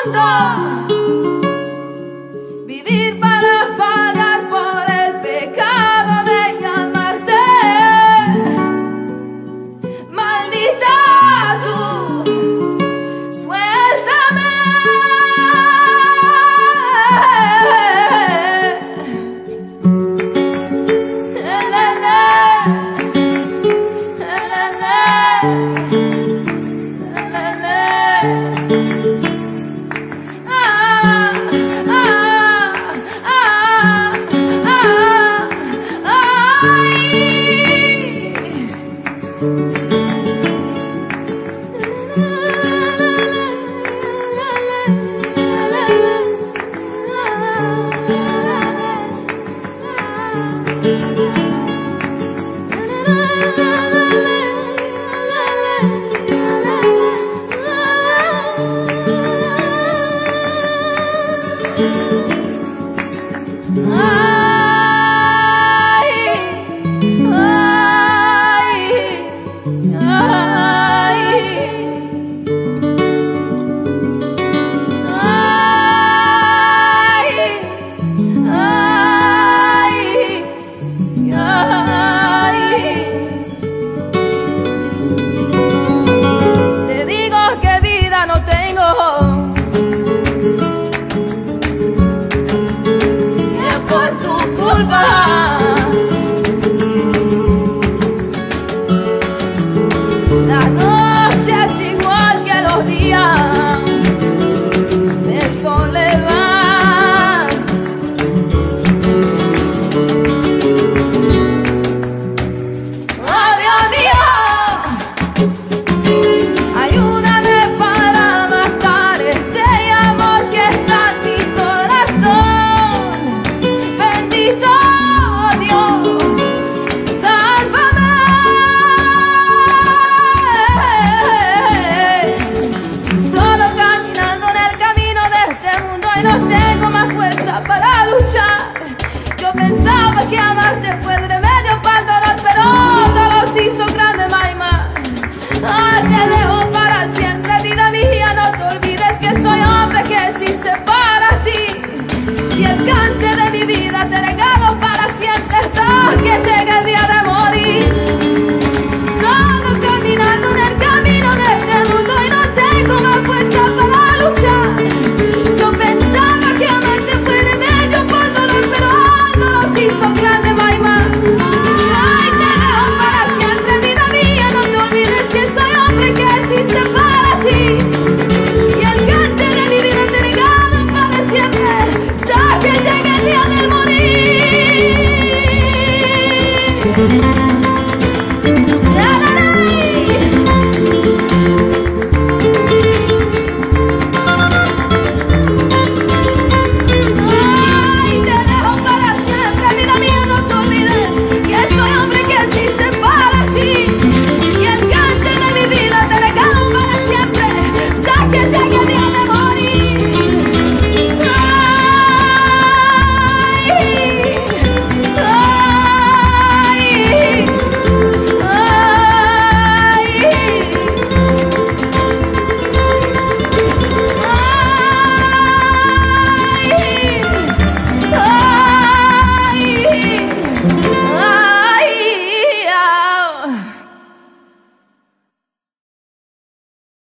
vivir para pagar por el pecado de llamarte. Maldita tú, suéltame. Te digo que vida no tengo, y es por tu culpa. La noche es igual que los días de soledad. Oh Dios mío, ayúdame para matar este amor que está en mi corazón. Bendito Dios, sálvame. Solo caminando en el camino de este mundo y no tengo más fuerza para luchar. Yo pensaba que amarte fue el remedio para el dolor, pero el dolor se hizo grande más y más. Te dejo para siempre, vida mía, no te olvides que soy hombre que existe para ti, y el cante de mi vida te regalo.